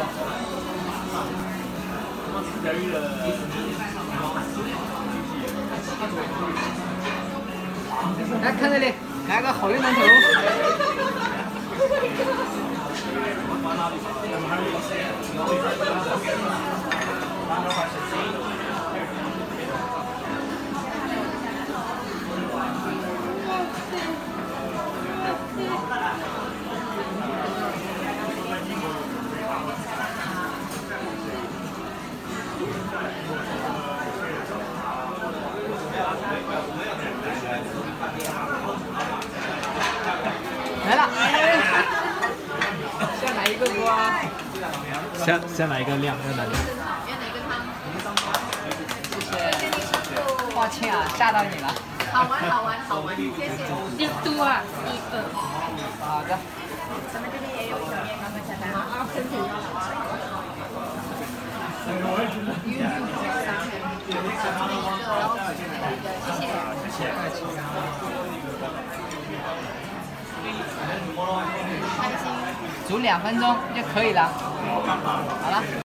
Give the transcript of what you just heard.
来看这里，来个好运馒头。来了，先来一个锅。 先来一个亮，再来亮。 谢谢，抱歉啊，吓到你了。 好玩，好玩，好玩，谢谢。 1度啊，1、2。好的。 咱们这边也有小面，刚刚下单。啊，身体要好。谢谢。 煮2分钟就可以了。好了。